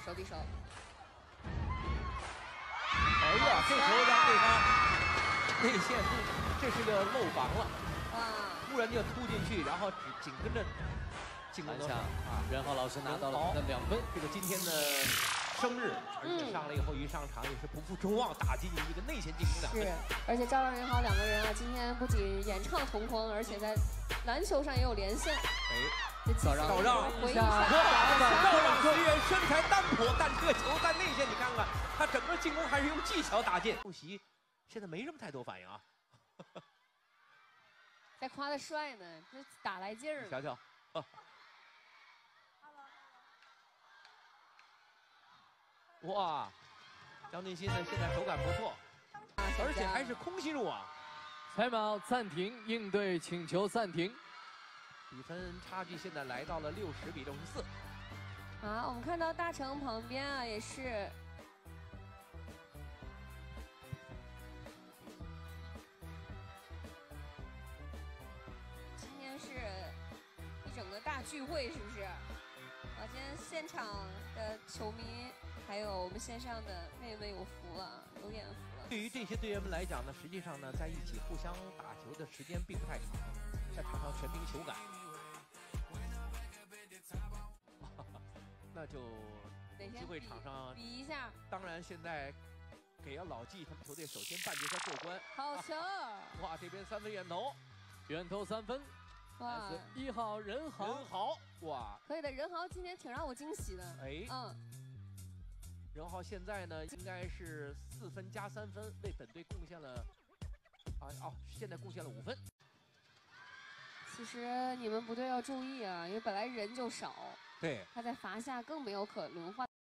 手递手。 哎呀，这球让对方内线这是个漏防了。 哇！ 突然就突进去，然后紧跟着进攻篮下啊，任浩老师拿到了他的2分。 这个今天的生日，而且上来以后一上场也是不负众望，打进一个内线进攻2分。 是，而且赵让、任浩2个人啊，今天不仅演唱同框，而且在篮球上也有连线。 哎， 赵让回应一下， 赵让虽然身材单薄，但这个球在内线，你看看他整个进攻还是用技巧打进。布席现在没什么太多反应啊。 在夸他帅呢，这打来劲儿。 瞧瞧。哇，张俊新呢现在手感不错，而且还是空心入网。 timeout暂停，应对请求暂停。 比分差距现在来到了60比64。 好，我们看到大城旁边啊，也是今天是一整个大聚会，是不是？啊，今天现场的球迷还有我们线上的妹妹有福了，有眼福了。 对于这些队员们来讲呢，实际上呢，在一起互相打球的时间并不太长，在场上全凭球感。那就机会场上比一下。 当然现在给了老纪他们球队首先半决赛过关。 好球！ 哇，这边3分远投， 远投3分。 哇 ，1号任豪。 任豪，哇， 可以的，任豪今天挺让我惊喜的。 哎，任豪现在呢应该是4分加3分，为本队贡献了现在贡献了5分。 其实你们部队要注意啊，因为本来人就少， 对， 他在罚下更没有可轮换。